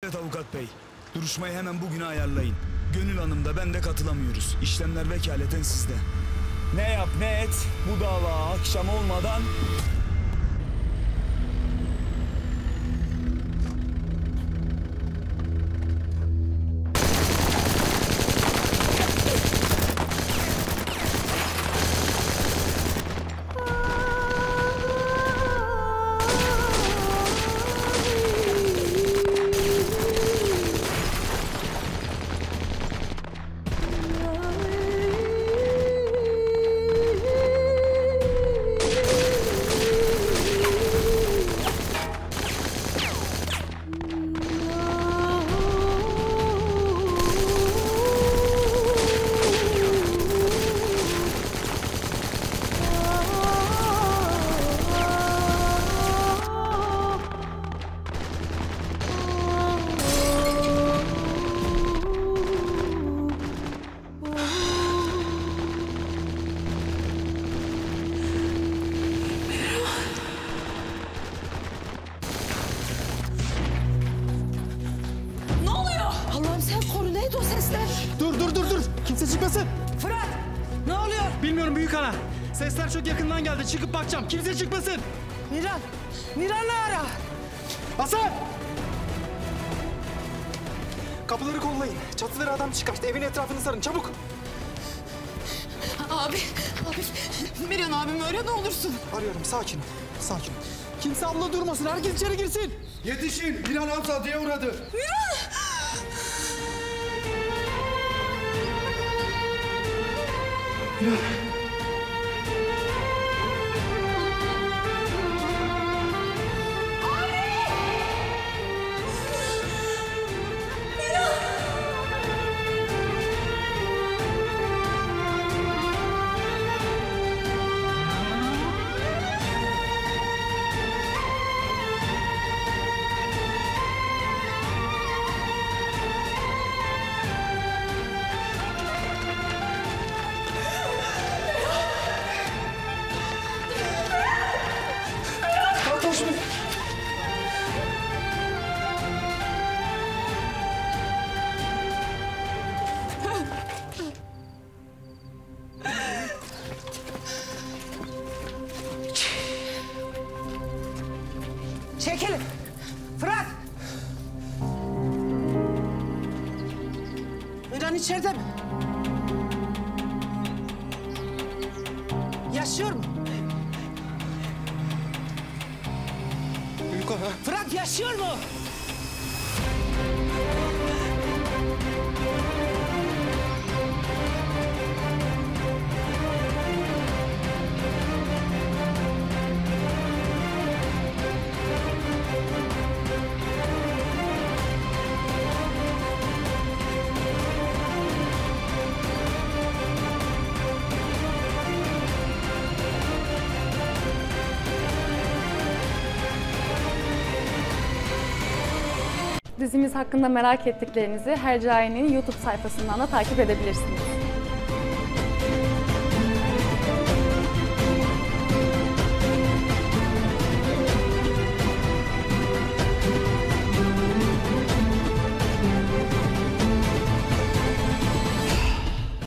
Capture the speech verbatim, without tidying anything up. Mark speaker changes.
Speaker 1: Evet avukat bey, duruşmayı hemen bugüne ayarlayın. Gönül Hanım da ben de katılamıyoruz. İşlemler vekaleten sizde. Ne yap ne et, bu dava akşam olmadan...
Speaker 2: Dur dur dur dur. Kimse çıkmasın.
Speaker 3: Fırat! Ne oluyor?
Speaker 2: Bilmiyorum büyük ana. Sesler çok yakından geldi. Çıkıp bakacağım. Kimse çıkmasın.
Speaker 3: Miran! Miran'ı ara!
Speaker 2: Hasan! Kapıları kollayın. Çatılara adam çıkarttı. Evin etrafını sarın. Çabuk.
Speaker 4: Abi, abi. Miran abim öyle ne olursun.
Speaker 2: Arıyorum. Sakin ol. Sakin ol. Kimse abla durmasın. Herkes içeri girsin.
Speaker 5: Yetişin! Miran Hamzalı'ya uğradı.
Speaker 4: Miran!
Speaker 2: Miran.
Speaker 3: Çekilin! Fırat! Miran içeride mi? Yaşıyor mu?
Speaker 2: Büyük ana.
Speaker 3: Fırat yaşıyor mu?
Speaker 6: Dizimiz hakkında merak ettiklerinizi Hercai'nin YouTube sayfasından da takip edebilirsiniz.